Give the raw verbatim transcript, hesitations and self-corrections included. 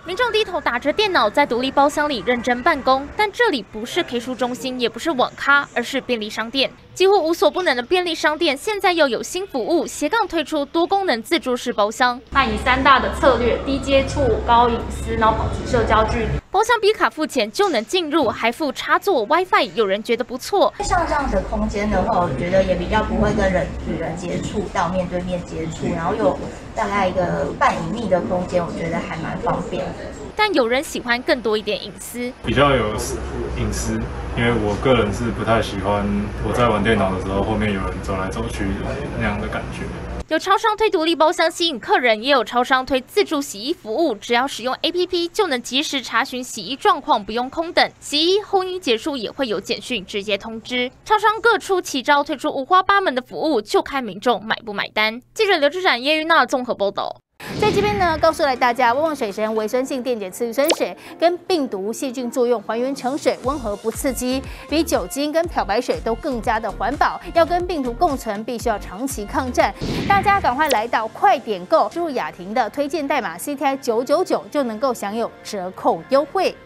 民众低头打着电脑，在独立包厢里认真办公。但这里不是 K 书中心，也不是网咖，而是便利商店。几乎无所不能的便利商店，现在又有新服务，斜杠推出多功能自助式包厢。 那以三大的策略：低接触、高隐私，然后保持社交距离。 包厢比卡付钱就能进入，还附插座 WiFi， 有人觉得不错。 像这样的空间的话，我觉得也比较不会跟人与人接触到面对面接触，然后有大概一个半隐秘的空间，我觉得还蛮方便的。 但有人喜欢更多一点隐私， 比较有隐私，因为我个人是不太喜欢我在玩电脑的时候，后面有人走来走去那样的感觉。 有超商推独立包厢吸引客人，也有超商推自助洗衣服务，只要使用 A P P 就能及时查询洗衣状况，不用空等。洗衣婚姻结束也会有简讯直接通知。超商各出奇招，推出五花八门的服务，就看民众买不买单。记者刘志展、叶玉娜综合报道。 在这边呢，告诉来大家，旺旺水神微酸性电解次氯酸水跟病毒细菌作用还原成水，温和不刺激，比酒精跟漂白水都更加的环保。要跟病毒共存，必须要长期抗战。大家赶快来到快点购，输入雅婷的推荐代码 C T I 九九九就能够享有折扣优惠。